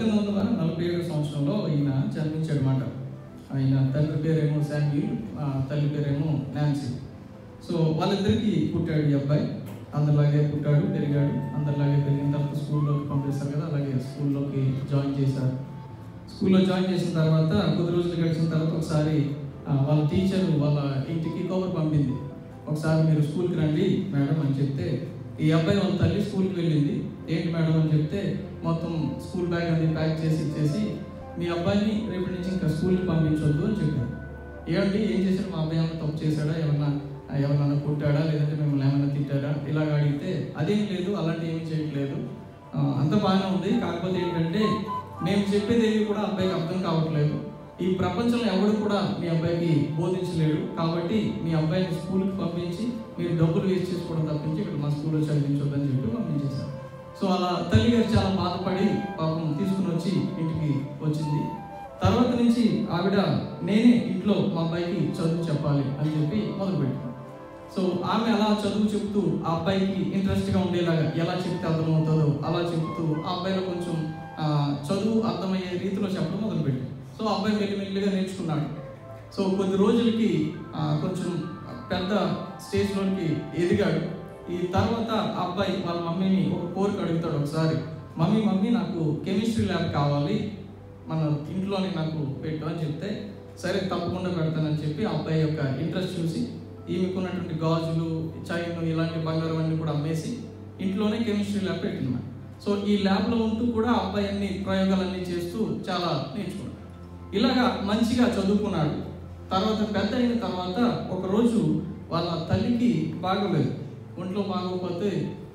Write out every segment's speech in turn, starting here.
1747 సంవత్సరంలో ఈయన జన్మించాడు మాట. ఆయన తండ్రి పేరేమో శామ్యూల్, తల్లి పేరేమో నాన్సీ. సో వాళ్ళిద్దరికి పుట్టాడు ఈ అబ్బాయి. అందరిలాగే పుట్టాడు, పెరిగాడు. అందరిలాగే పెరిగిన తర్వాత స్కూల్లోకి పంపిస్తారు కదా, అలాగే స్కూల్లోకి జాయిన్ చేశారు. స్కూల్లో జాయిన్ చేసిన తర్వాత కొద్ది రోజులు గడిచిన తర్వాత ఒకసారి వాళ్ళ టీచర్ వాళ్ళ ఇంటికి కబురు పంపింది. ఒకసారి మీరు స్కూల్కి రండి మేడం అని చెప్తే, ఈ అబ్బాయి వాళ్ళ తల్లి స్కూల్కి వెళ్ళింది. ఏంటి మేడం అని చెప్తే, మొత్తం స్కూల్ బ్యాగ్ అనేది ప్యాక్ చేసి ఇచ్చేసి, మీ అబ్బాయిని రేపటి నుంచి ఇంకా స్కూల్కి పంపించవద్దు అని చెప్పారు. ఏమండి ఏం చేశాడు, మా అబ్బాయి ఏమైనా తప్పు చేశాడా, ఎవరన్నా కొట్టాడా, లేదంటే మిమ్మల్ని ఏమైనా తిట్టాడా ఇలాగ అడిగితే, అదేం లేదు, అలాంటి ఏమీ చేయట్లేదు, అంత బాగానే ఉంది. కాకపోతే ఏంటంటే మేము చెప్పేది ఏవి కూడా అబ్బాయికి అర్థం కావట్లేదు. ఈ ప్రపంచంలో ఎవరు కూడా మీ అబ్బాయికి బోధించలేడు. కాబట్టి మీ అబ్బాయిని స్కూల్కి పంపించి మీరు డబ్బులు వేస్ట్ చేసుకోవడం తప్పించి ఇక్కడ మా స్కూల్లో చదివించొద్దని చెప్పి పంపించేశారు. సో అలా తల్లి గారు చాలా బాధపడి పాపం తీసుకుని వచ్చి ఇంటికి వచ్చింది. తర్వాత నుంచి ఆవిడ నేనే ఇంట్లో మా అబ్బాయికి చదువు చెప్పాలి అని చెప్పి మొదలుపెట్టాను. సో ఆమె అలా చదువు చెప్తూ ఆ అబ్బాయికి ఇంట్రెస్ట్గా ఉండేలాగా ఎలా చెప్తే అర్థమవుతుందో అలా చెప్తూ ఆ అబ్బాయిలో కొంచెం చదువు అర్థమయ్యే రీతిలో చెప్పడం మొదలుపెట్టాను. సో అబ్బాయి మెల్లిమెల్లిగా నేర్చుకున్నాడు. సో కొద్ది రోజులకి కొంచెం పెద్ద స్టేజ్లోకి ఎదిగాడు. ఈ తర్వాత ఆ అబ్బాయి వాళ్ళ మమ్మీని ఒక కోరిక అడుగుతాడు. ఒకసారి మమ్మీ నాకు కెమిస్ట్రీ ల్యాబ్ కావాలి, మన ఇంట్లోనే నాకు పెట్టు అని చెప్తే, సరే తప్పకుండా పెడతానని చెప్పి ఆ అబ్బాయి యొక్క ఇంట్రెస్ట్ చూసి ఈమెకున్నటువంటి గాజులు, చైన్, ఇలాంటి బంగారం అన్ని కూడా అమ్మేసి ఇంట్లోనే కెమిస్ట్రీ ల్యాబ్ పెట్టినాడు. సో ఈ ల్యాబ్లో ఉంటూ కూడా ఆ అబ్బాయి అన్ని ప్రయోగాలన్నీ చేస్తూ చాలా నేర్చుకున్నాడు. ఇలాగా మంచిగా చదువుకున్నాడు. తర్వాత పెద్ద అయిన తర్వాత ఒకరోజు వాళ్ళ తల్లికి బాగోలేదు, ఒంట్లో బాగోకపోతే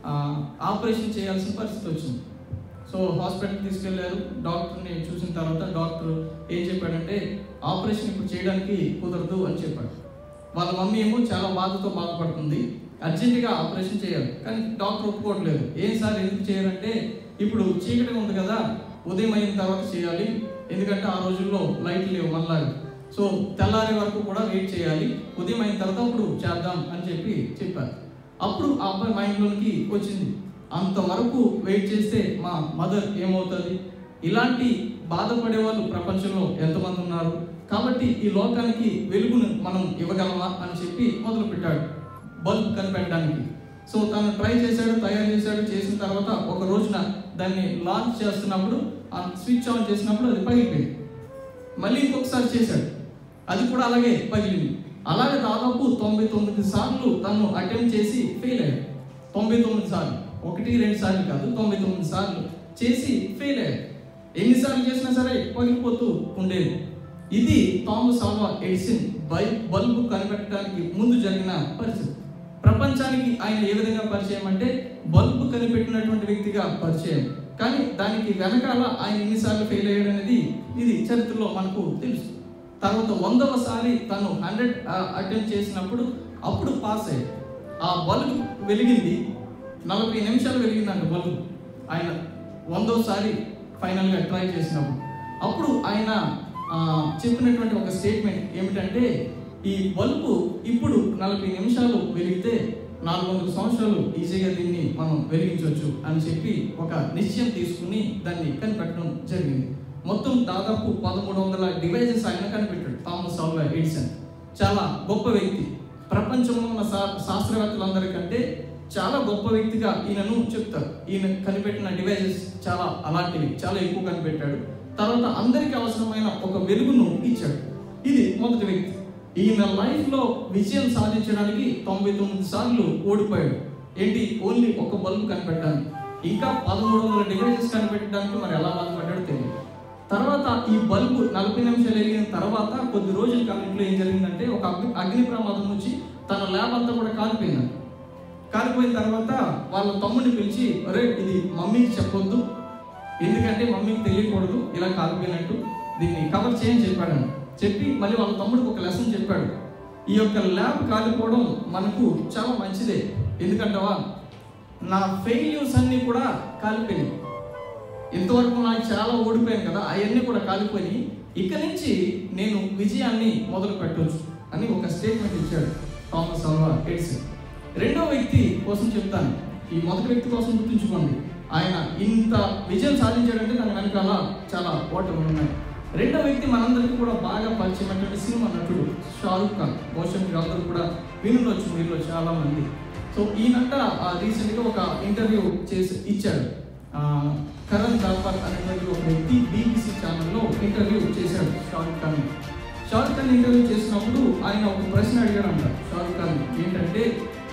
ఆపరేషన్ చేయాల్సిన పరిస్థితి వచ్చింది. సో హాస్పిటల్కి తీసుకెళ్లారు. డాక్టర్ని చూసిన తర్వాత డాక్టర్ ఏం చెప్పాడంటే, ఆపరేషన్ ఇప్పుడు చేయడానికి కుదరదు అని చెప్పాడు. వాళ్ళ మమ్మీ ఏమో చాలా బాధతో బాధపడుతుంది, అర్జెంటుగా ఆపరేషన్ చేయాలి. కానీ డాక్టర్ ఒప్పుకోవట్లేదు. ఏం సార్ ఎందుకు చేయాలంటే, ఇప్పుడు చీకటిగా ఉంది కదా, ఉదయం అయిన తర్వాత చేయాలి, ఎందుకంటే ఆ రోజుల్లో లైట్లు లేవు మళ్ళీ. సో తెల్లారి వరకు కూడా వెయిట్ చేయాలి, ఉదయం అయిన తర్వాత అప్పుడు చేద్దాం అని చెప్పారు. అప్పుడు ఆ అబ్బాయి మైండ్లోనికి వచ్చింది, అంతవరకు వెయిట్ చేస్తే మా మదర్ ఏమవుతుంది, ఇలాంటి బాధపడే వాళ్ళు ప్రపంచంలో ఎంతమంది ఉన్నారు, కాబట్టి ఈ లోకానికి వెలుగును మనం ఇవ్వగలమా అని చెప్పి మొదలుపెట్టాడు బల్బ్ కనిపెట్టడానికి. సో తను ట్రై చేశాడు, తయారు చేశాడు. చేసిన తర్వాత ఒక రోజున దాన్ని లాంచ్ చేస్తున్నప్పుడు ఆ స్విచ్ ఆన్ చేసినప్పుడు అది పగిలిపోయింది. మళ్ళీ ఇంకొకసారి చేశాడు, అది కూడా అలాగే పగిలింది. అలాగే దాదాపు 99 సార్లు తను అటెంప్ట్ చేసి ఫెయిల్ అయ్యాడు. 99 సార్లు, 1-2 సార్లు కాదు, 99 సార్లు చేసి ఫెయిల్ అయ్యాడు. ఎన్నిసార్లు చేసినా సరే పగిలిపోతూ ఉండేది. ఇది థామస్ ఆల్వా ఎడిసన్ బల్బు కనిపెట్టడానికి ముందు జరిగిన పరిస్థితి. ప్రపంచానికి ఆయన ఏ విధంగా పరిచయం అంటే, బల్బు కనిపెట్టినటువంటి వ్యక్తిగా పరిచయం. కానీ దానికి వెనకాల ఆయన ఎన్నిసార్లు ఫెయిల్ అయ్యాడు అనేది ఇది చరిత్రలో మనకు తెలుసు. తర్వాత 100వసారి తను 100 అటెంప్ట్ చేసినప్పుడు అప్పుడు పాస్ అయ్యాడు. ఆ బల్బు వెలిగింది, 40 నిమిషాలు వెలిగిందంట బల్బు. ఆయన 100వసారి ఫైనల్గా ట్రై చేసినప్పుడు అప్పుడు ఆయన చెప్పినటువంటి ఒక స్టేట్మెంట్ ఏమిటంటే, ఈ బల్బు ఇప్పుడు 40 నిమిషాలు వెలిగితే 400 సంవత్సరాలు ఈజీగా దీన్ని మనం వెలిగించవచ్చు అని చెప్పి ఒక నిశ్చయం తీసుకుని దాన్ని కనిపెట్టడం జరిగింది. మొత్తం దాదాపు 1300 డివైజెస్ ఆయన కనిపెట్టాడు థామస్ ఆల్వా ఎడిసన్. చాలా గొప్ప వ్యక్తి. ప్రపంచంలో ఉన్న శాస్త్రవేత్తలందరికంటే చాలా గొప్ప వ్యక్తిగా ఈయనను చెప్తారు. ఈయన కనిపెట్టిన డివైజెస్ చాలా అలాంటివి, చాలా ఎక్కువ కనిపెట్టాడు. తర్వాత అందరికీ అవసరమైన ఒక వెలుగును ఇచ్చాడు. ఇది మొదటి వ్యక్తి. ఈయన లైఫ్లో విజయం సాధించడానికి 99 సార్లు ఓడిపోయాడు. ఏంటి, ఓన్లీ ఒక బల్బు కనిపెట్టడానికి. ఇంకా 1300 డివైజెస్ కనిపెట్టడానికి మరి ఎలా బాధపడ్డాడో తెలియదు. తర్వాత ఈ బల్బు 40 నిమిషాలు వెలిగిన తర్వాత కొద్ది రోజుల కాలంలో ఏం జరిగిందంటే, ఒక అగ్ని ప్రమాదం నుంచి తన ల్యాబ్ అంతా కూడా కాలిపోయింది. కాలిపోయిన తర్వాత వాళ్ళ తమ్ముడిని పిలిచి, అరే ఇది మమ్మీకి చెప్పొద్దు, ఎందుకంటే మమ్మీకి తెలియకూడదు ఇలా కాలిపోయినట్టు, దీన్ని కవర్ చేయని చెప్పాడని చెప్పి మళ్ళీ వాళ్ళ తమ్ముడికి ఒక లెసన్ చెప్పాడు. ఈ యొక్క ల్యాబ్ కాలిపోవడం మనకు చాలా మంచిదే, ఎందుకంటవా నా ఫెయిల్యూర్స్ అన్నీ కూడా కాలిపోయినాయి, ఇంతవరకు నాకు చాలా ఓడిపోయాను కదా, అవన్నీ కూడా కాలిపోయి ఇక నుంచి నేను విజయాన్ని మొదలు పెట్టవచ్చు అని ఒక స్టేట్మెంట్ ఇచ్చాడు థామస్ ఆల్వా ఎడిసన్. రెండో వ్యక్తి కోసం చెప్తాను. ఈ మొదటి వ్యక్తి కోసం గుర్తుంచుకోండి, ఆయన ఇంత విజయం సాధించాడంటే దాని వెనకాల చాలా ఓటములు ఉన్నాయి. రెండో వ్యక్తి మనందరికీ కూడా బాగా పరిచయమైనటువంటి సినిమా నటుడు షారుఖ్ ఖాన్. బహుశా మీరు అందరూ కూడా వినుండొచ్చు మీలో చాలా మంది. సో ఈయనంట రీసెంట్గా ఒక ఇంటర్వ్యూ ఇచ్చాడు. కరణ్ థాపర్ అనేటువంటి ఒక వ్యక్తి BBC ఛానల్లో ఇంటర్వ్యూ చేశాడు షారుఖ్ ఖాన్. షారుఖ్ ఖాన్ ఇంటర్వ్యూ చేసినప్పుడు ఆయన ఒక ప్రశ్న అడిగాడంట షారుఖ్ ఖాన్. ఏంటంటే,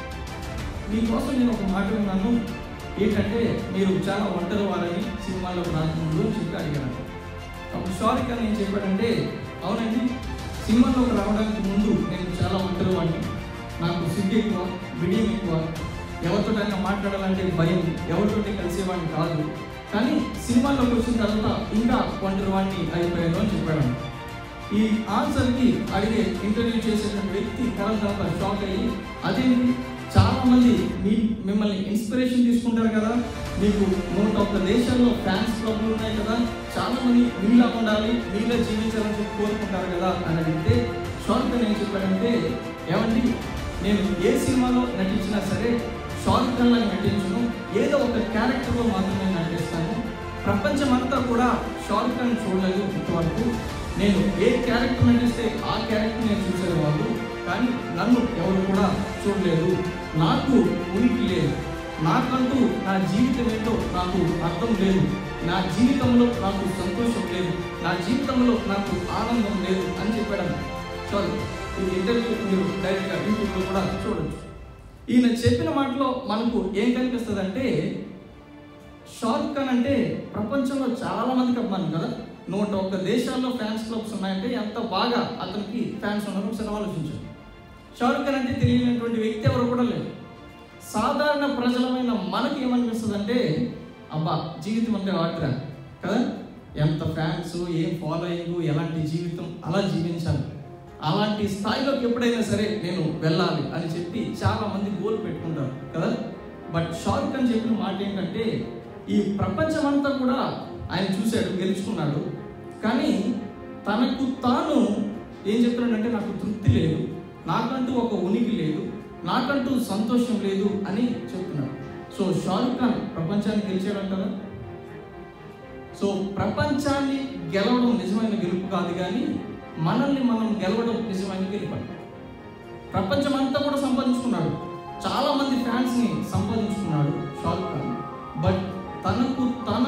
మీకోసం నేను ఒక మాట విన్నాను, ఏంటంటే మీరు చాలా ఒంటరి వారని సినిమాలో రాకముందు చెప్పి అడిగాను. అప్పుడు షారుఖ్ ఖాన్ ఏం చెప్పాడంటే, అవునండి, సినిమాలోకి రావడానికి ముందు నేను చాలా ఒంటరి వాడిని, నాకు సిగ్గు ఎక్కువ, బిడియం ఎక్కువ, ఎవరితోటైనా మాట్లాడాలంటే భయం, ఎవరితోటి కలిసేవాడిని కాదు. కానీ సినిమాలోకి వచ్చిన తర్వాత ఇంకా ఒంటరి వాడిని అయిపోయాను అని చెప్పాడు. ఈ ఆన్సర్కి అడిగే ఇంటర్వ్యూ చేసేటువంటి వ్యక్తి కరణ్ థాపర్ షాక్ అయ్యి, అదేంటి, చాలామంది మిమ్మల్ని ఇన్స్పిరేషన్ తీసుకుంటారు కదా, మీకు 101 దేశాల్లో ఫ్యాన్స్ క్లబ్లు ఉన్నాయి కదా, చాలామంది మీలా ఉండాలి, మీలా జీవించాలని చెప్పి కోరుకుంటారు కదా అని అడిగితే షారుఖ్ ఖాన్ ఏం చెప్పాడంటే, ఏమండి, నేను ఏ సినిమాలో నటించినా సరే షారుఖ్ ఖాన్ లాగా నటించను, ఏదో ఒక క్యారెక్టర్లో మాత్రమే నటిస్తాను. ప్రపంచమంతా కూడా షారుఖ్ ఖాన్ చూడలేదు ఇంతవరకు. నేను ఏ క్యారెక్టర్ నటిస్తే ఆ క్యారెక్టర్ నేను చూసేవాళ్ళు, కానీ నన్ను ఎవరు కూడా చూడలేదు. నాకు ఉనికి లేదు, నాకంటూ నా జీవితం ఏంటో నాకు అర్థం లేదు, నా జీవితంలో నాకు సంతోషం లేదు, నా జీవితంలో నాకు ఆనందం లేదు అని చెప్పాడు. సారీ, ఈ ఇంటర్వ్యూ మీరు డైరెక్ట్గా యూట్యూబ్లో కూడా చూడొచ్చు. ఈయన చెప్పిన మాటలో మనకు ఏం కనిపిస్తుంది అంటే, షారుఖ్ ఖాన్ అంటే ప్రపంచంలో చాలా మందికి అభిమానం కదా, 101 దేశాల్లో ఫ్యాన్స్ క్లబ్స్ ఉన్నాయంటే ఎంత బాగా అతనికి ఫ్యాన్స్ ఉన్నారో ఒకసారి ఆలోచించారు. షారుఖ్ ఖాన్ అంటే తెలియనటువంటి వ్యక్తి ఎవరు కూడా లేదు. సాధారణ ప్రజలమైన మనకి ఏమనిపిస్తుంది అంటే, అబ్బా జీవితం అంటే ఆటరా కదా, ఎంత ఫ్యాన్స్, ఏం ఫాలోయింగ్, ఎలాంటి జీవితం, అలా జీవించాలి, అలాంటి స్థాయిలోకి ఎప్పుడైనా సరే నేను వెళ్ళాలి అని చెప్పి చాలా మంది గోల్ పెట్టుకుంటారు కదా. బట్ షారుఖ్ ఖాన్ చెప్పిన మాట ఏంటంటే, ఈ ప్రపంచమంతా కూడా ఆయన చూశాడు, గెలుచుకున్నాడు, కానీ తనకు తాను ఏం చెప్తున్నాడంటే, నాకు తృప్తి లేదు, నాకంటూ ఒక ఉనికి లేదు, నాకంటూ సంతోషం లేదు అని చెప్తున్నాడు. సో షారుఖ్ ఖాన్ ప్రపంచాన్ని గెలిచాడంటారా? సో ప్రపంచాన్ని గెలవడం నిజమైన గెలుపు కాదు, కానీ మనల్ని మనం గెలవడం నిజమైన గెలుపు. ప్రపంచం అంతా కూడా సంపాదించుకున్నాడు, చాలా మంది ఫ్యాన్స్ని సంపాదించుకున్నాడు షారుఖ్ ఖాన్. బట్ తనకు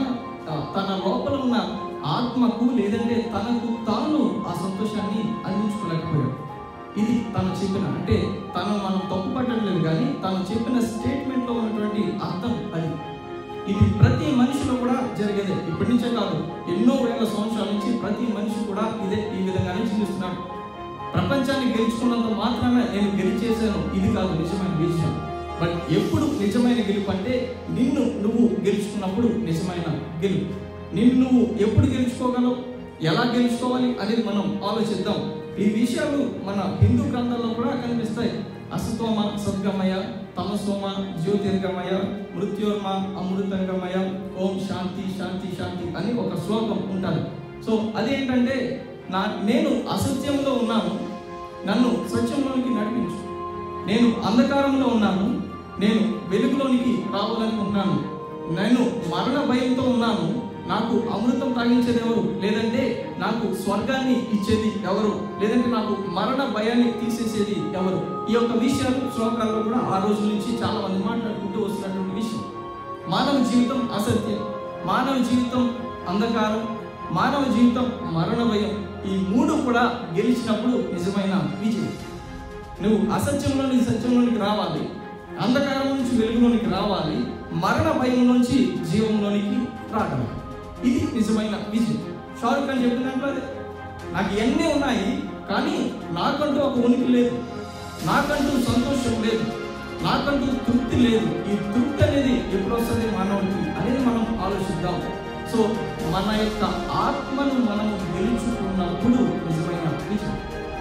తన లోపల ఉన్న ఆత్మకు, లేదంటే తనకు తాను ఆ సంతోషాన్ని అందించుకోలేకపోయాడు. ఇది తను చెప్పిన, అంటే తను మనం తప్పు పట్టలేదు, కానీ తను చెప్పిన స్టేట్మెంట్లో ఉన్నటువంటి అర్థం అది. ఇది ప్రతి మనిషిలో కూడా జరిగేదే, ఇప్పటి నుంచే కాదు, ఎన్నో వేల సంవత్సరాల నుంచి ప్రతి మనిషి కూడా ఈ విధంగానే జీవిస్తున్నాడు. ప్రపంచాన్ని గెలుచుకున్నంత మాత్రమే నేను గెలిచేసాను ఇది కాదు నిజమైన విజయం. బట్ ఎప్పుడు నిజమైన గెలుపు అంటే, నిన్ను నువ్వు గెలుచుకున్నప్పుడు నిజమైన గెలుపు. నిన్ను నువ్వు ఎప్పుడు గెలుచుకోగలవు, ఎలా గెలుచుకోవాలి అనేది మనం ఆలోచిద్దాం. ఈ విషయాలు మన హిందూ గ్రంథాల్లో కూడా కనిపిస్తాయి. అసతోమ సద్గమయ, తమసోమ జ్యోతిర్గమయ, మృత్యోర్మ అమృతంగమయ, ఓం శాంతి శాంతి శాంతి అని ఒక శ్లోకం ఉంటుంది. సో అదేంటంటే, నేను అసత్యంలో ఉన్నాను, నన్ను సత్యంలోనికి నడిపించు. నేను అంధకారంలో ఉన్నాను, నేను వెలుగులోనికి రావాలనుకుంటున్నాను. నేను మరణ భయంతో ఉన్నాను, నాకు అమృతం తాగించేది ఎవరు, లేదంటే నాకు స్వర్గాన్ని ఇచ్చేది ఎవరు, లేదంటే నాకు మరణ భయాన్ని తీసేసేది ఎవరు. ఈ యొక్క విషయాలు శ్లోకాల్లో కూడా ఆ రోజు నుంచి చాలా మంది మాట్లాడుకుంటూ వస్తున్నటువంటి విషయం. మానవ జీవితం అసత్యం, మానవ జీవితం అంధకారం, మానవ జీవితం మరణ భయం, ఈ మూడు కూడా గెలిచినప్పుడు నిజమైన విజయం. నువ్వు అసత్యంలో నుంచి సత్యంలోనికి రావాలి, అంధకారం నుంచి వెలుగులోనికి రావాలి, మరణ భయం నుంచి జీవంలోనికి రాగలవు. ఇది నిజమైన విజయం. షారుఖ్ ఖాన్ చెప్పిన దాంట్లో అదే, నాకు ఇవన్నీ ఉన్నాయి, కానీ నాకంటూ ఒక ఉనికి లేదు, నాకంటూ సంతోషం లేదు, నాకంటూ తృప్తి లేదు. ఈ తృప్తి అనేది ఎప్పుడు వస్తుంది మానవుడికి అనేది మనం ఆలోచిద్దాం. సో మన యొక్క ఆత్మను మనము గెలుచుకున్నప్పుడు నిజమైన విజయం.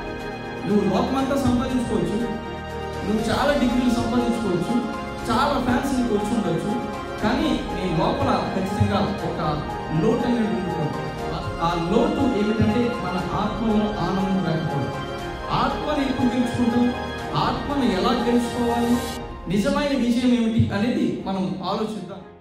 నువ్వు లోకమంతా సంపాదించుకోవచ్చు, నువ్వు చాలా డిగ్రీలు సంపాదించుకోవచ్చు, చాలా ఫ్యాన్స్ నీకు వచ్చి ఉండొచ్చు, కానీ నీ లోపల ఖచ్చితంగా ఒక లోటు అనేది ఉంటుంది. ఆ లోటు ఏమిటంటే, మన ఆత్మలో ఆనందం లేకపోవడం. ఆత్మను ఎక్కువ గెలుచుకుంటాం, ఆత్మను ఎలా గెలుచుకోవాలి, నిజమైన విజయం ఏమిటి అనేది మనం ఆలోచిద్దాం.